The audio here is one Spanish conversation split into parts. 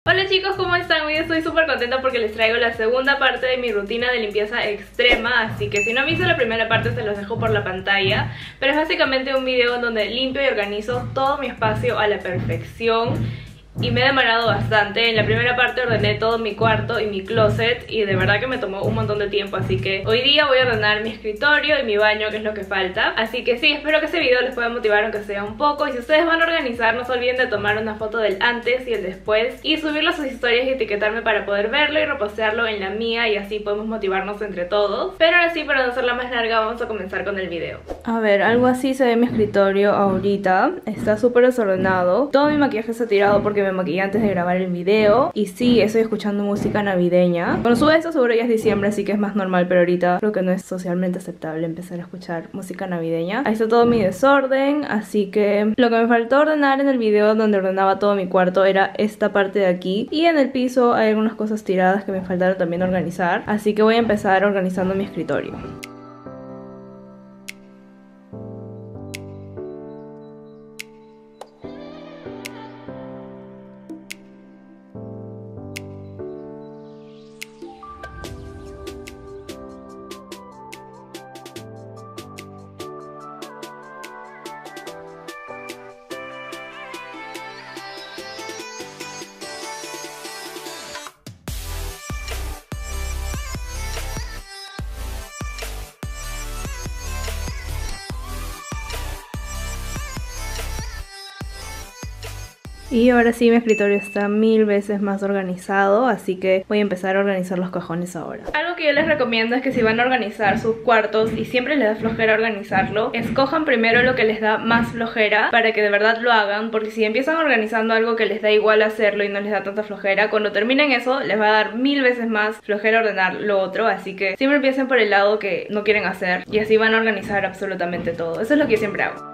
Hola chicos, ¿cómo están? Hoy estoy súper contenta porque les traigo la segunda parte de mi rutina de limpieza extrema. Así que si no han visto la primera parte se los dejo por la pantalla. Pero es básicamente un video donde limpio y organizo todo mi espacio a la perfección. Y me he demorado bastante. En la primera parte ordené todo mi cuarto y mi closet y de verdad que me tomó un montón de tiempo. Así que hoy día voy a ordenar mi escritorio y mi baño, que es lo que falta. Así que sí, espero que este video les pueda motivar aunque sea un poco. Y si ustedes van a organizar, no se olviden de tomar una foto del antes y el después y subirlo a sus historias y etiquetarme para poder verlo y repostearlo en la mía, y así podemos motivarnos entre todos. Pero ahora sí, para no hacerla más larga, vamos a comenzar con el video. A ver, algo así se ve mi escritorio ahorita. Está súper desordenado. Todo mi maquillaje está tirado porque me maquillé antes de grabar el video. Y sí, estoy escuchando música navideña. Cuando sube esto seguro ya es diciembre, así que es más normal, pero ahorita creo que no es socialmente aceptable empezar a escuchar música navideña. Ahí está todo mi desorden, así que lo que me faltó ordenar en el video donde ordenaba todo mi cuarto era esta parte de aquí. Y en el piso hay algunas cosas tiradas que me faltaron también organizar, así que voy a empezar organizando mi escritorio. Y ahora sí, mi escritorio está 1000 veces más organizado, así que voy a empezar a organizar los cajones ahora. Algo que yo les recomiendo es que si van a organizar sus cuartos y siempre les da flojera organizarlo, escojan primero lo que les da más flojera para que de verdad lo hagan, porque si empiezan organizando algo que les da igual hacerlo y no les da tanta flojera, cuando terminen eso les va a dar 1000 veces más flojera ordenar lo otro, así que siempre empiecen por el lado que no quieren hacer y así van a organizar absolutamente todo. Eso es lo que yo siempre hago.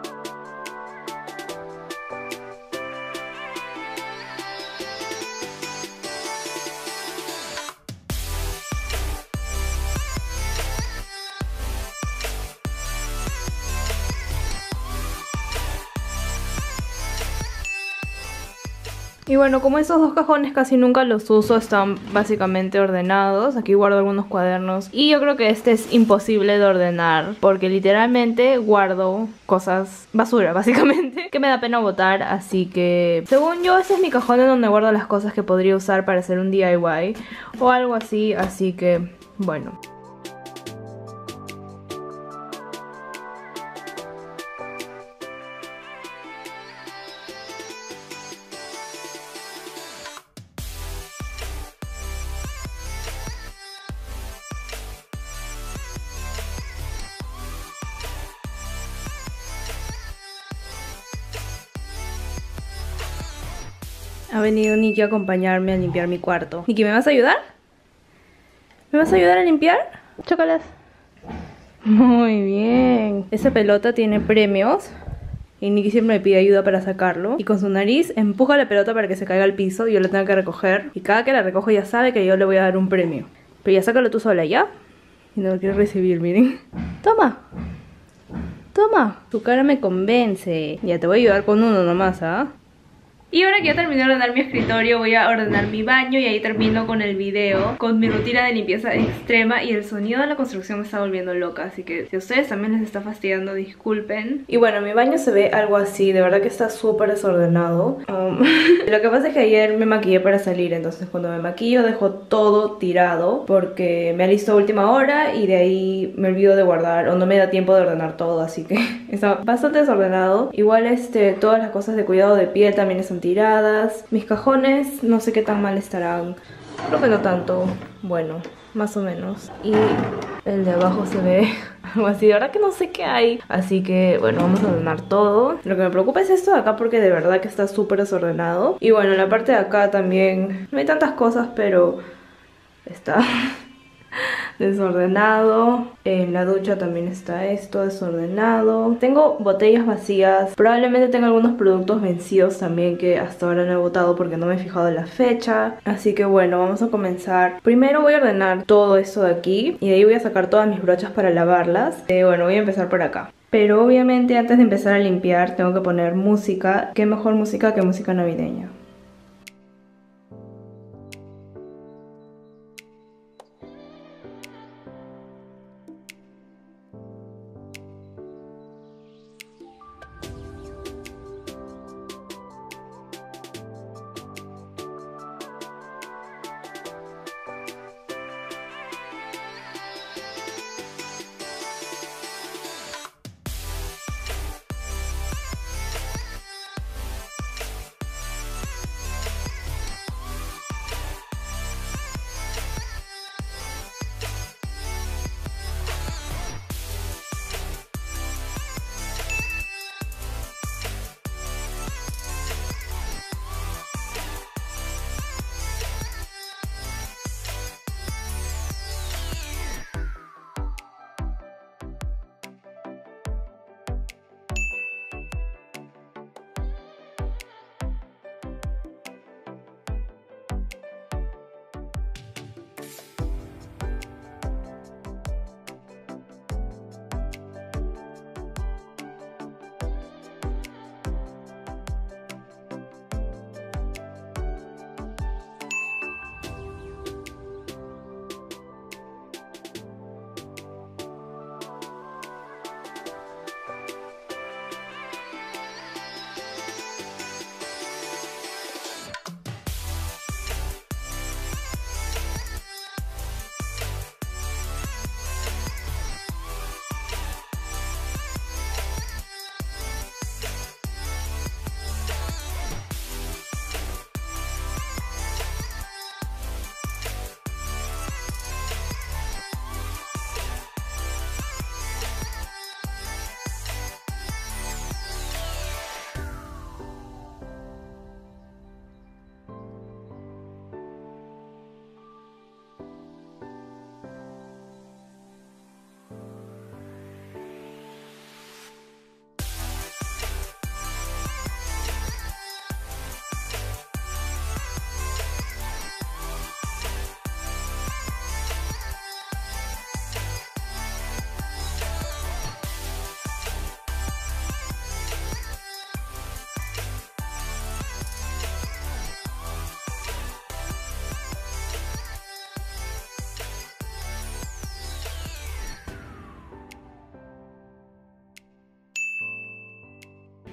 Y bueno, como esos dos cajones casi nunca los uso, están básicamente ordenados. Aquí guardo algunos cuadernos y yo creo que este es imposible de ordenar porque literalmente guardo cosas basura, básicamente, que me da pena botar. Así que, según yo, este es mi cajón en donde guardo las cosas que podría usar para hacer un DIY o algo así, así que, bueno. Ha venido Nikki a acompañarme a limpiar mi cuarto. Nikki, ¿me vas a ayudar? ¿Me vas a ayudar a limpiar? Chócalas. Muy bien. Esa pelota tiene premios y Nikki siempre me pide ayuda para sacarlo. Y con su nariz empuja la pelota para que se caiga al piso y yo la tengo que recoger. Y cada que la recojo ya sabe que yo le voy a dar un premio. Pero ya sácalo tú sola, ¿ya? Y no lo quiero recibir, miren. Toma. Toma. Tu cara me convence. Ya te voy a ayudar con uno nomás, ¿ah? Y ahora que ya terminé de ordenar mi escritorio, voy a ordenar mi baño y ahí termino con el video, con mi rutina de limpieza extrema. Y el sonido de la construcción me está volviendo loca, así que si a ustedes también les está fastidiando, disculpen. Y bueno, mi baño se ve algo así, de verdad que está súper desordenado. Lo que pasa es que ayer me maquillé para salir, entonces cuando me maquillo dejo todo tirado porque me alisto a última hora y de ahí me olvido de guardar o no me da tiempo de ordenar todo, así que está bastante desordenado. Igual todas las cosas de cuidado de piel también están tiradas. Mis cajones no sé qué tan mal estarán, creo que no tanto, bueno, más o menos. Y el de abajo se ve algo así, de verdad que no sé qué hay. Así que bueno, vamos a ordenar todo. Lo que me preocupa es esto de acá porque de verdad que está súper desordenado. Y bueno, en la parte de acá también no hay tantas cosas, pero está desordenado. En la ducha también está esto desordenado. Tengo botellas vacías. Probablemente tengo algunos productos vencidos también que hasta ahora no he botado porque no me he fijado en la fecha. Así que bueno, vamos a comenzar. Primero voy a ordenar todo esto de aquí y de ahí voy a sacar todas mis brochas para lavarlas. Bueno, voy a empezar por acá. Pero obviamente antes de empezar a limpiar tengo que poner música. ¿Qué mejor música que música navideña?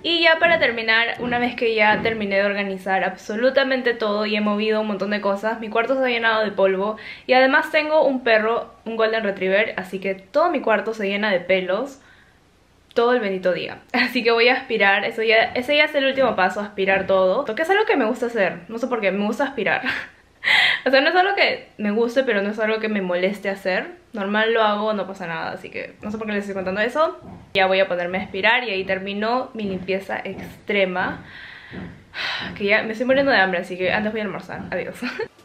Y ya para terminar, una vez que ya terminé de organizar absolutamente todo y he movido un montón de cosas, mi cuarto se ha llenado de polvo y además tengo un perro, un Golden Retriever, así que todo mi cuarto se llena de pelos todo el bendito día. Así que voy a aspirar, ese ya es el último paso, aspirar todo, porque es algo que me gusta hacer, no sé por qué, me gusta aspirar. O sea, no es algo que me guste, pero no es algo que me moleste hacer. Normal lo hago, no pasa nada, así que no sé por qué les estoy contando eso. Ya voy a ponerme a aspirar y ahí terminó mi limpieza extrema. Que ya me estoy muriendo de hambre, así que antes voy a almorzar. Adiós.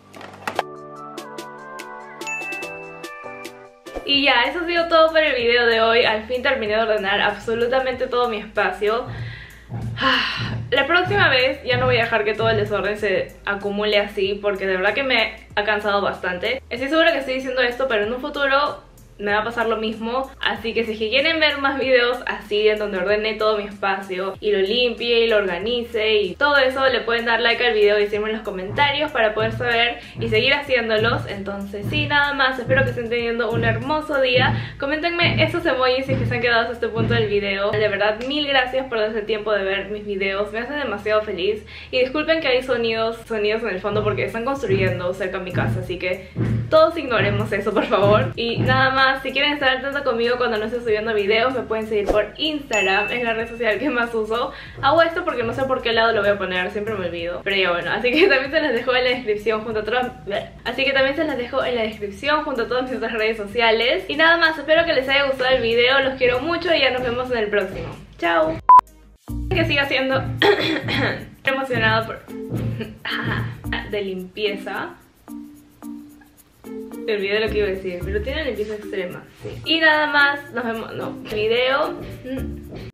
Y ya, eso ha sido todo por el video de hoy. Al fin terminé de ordenar absolutamente todo mi espacio. La próxima vez ya no voy a dejar que todo el desorden se acumule así, porque de verdad que me ha cansado bastante. Estoy segura que estoy diciendo esto, pero en un futuro me va a pasar lo mismo. Así que si quieren ver más videos así, en donde ordene todo mi espacio y lo limpie y lo organice y todo eso, le pueden dar like al video y decirme en los comentarios para poder saber y seguir haciéndolos. Entonces sí, nada más, espero que estén teniendo un hermoso día. Coméntenme esos emojis si es que se han quedado hasta este punto del video. De verdad, mil gracias por darse el tiempo de ver mis videos, me hacen demasiado feliz. Y disculpen que hay sonidos en el fondo porque están construyendo cerca de mi casa, así que todos ignoremos eso, por favor. Y nada más, si quieren estar al tanto conmigo cuando no esté subiendo videos, me pueden seguir por Instagram, es la red social que más uso. Hago esto porque no sé por qué lado lo voy a poner, siempre me olvido. Pero ya bueno, así que también se las dejo en la descripción junto a todas mis otras redes sociales. Y nada más, espero que les haya gustado el video, los quiero mucho y ya nos vemos en el próximo. Chao. Que siga siendo emocionado por de limpieza. Me olvidé lo que iba a decir, pero tiene limpieza extrema, sí. Y nada más, nos vemos, no, video